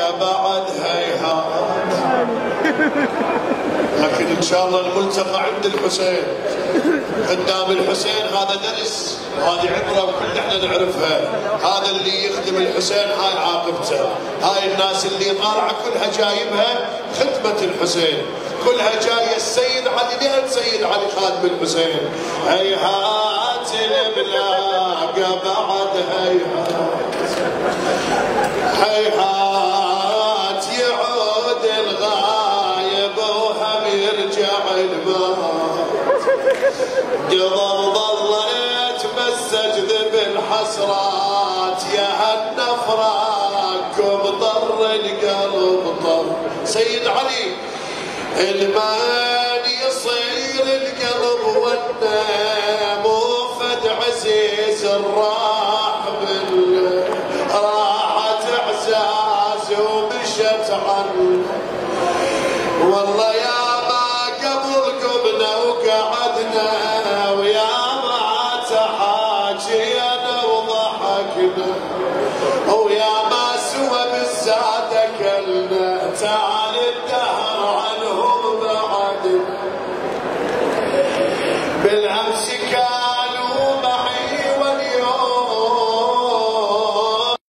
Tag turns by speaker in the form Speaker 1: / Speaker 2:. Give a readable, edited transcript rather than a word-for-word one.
Speaker 1: بعد هيهات. لكن ان شاء الله الملتقى عند الحسين قدام الحسين، هذا درس وهذه عبره وكل احنا نعرفها. هذا اللي يخدم الحسين هاي عاقبته. هاي الناس اللي طالعه كلها جايبها خدمه الحسين، كلها جايه السيد علي. ليه السيد علي خادم الحسين؟ هيهات الملاقى بعد هيهات، هيهات يعود الغايب وهم يرجع الموت. قضى ظليت مسجد بالحسرات، يا هالنفراكم ضر القلب طر. سيد علي المان يصير القلب والنام، وفد عزيز الراح راحت اعزاز ومشت عنه. والله يا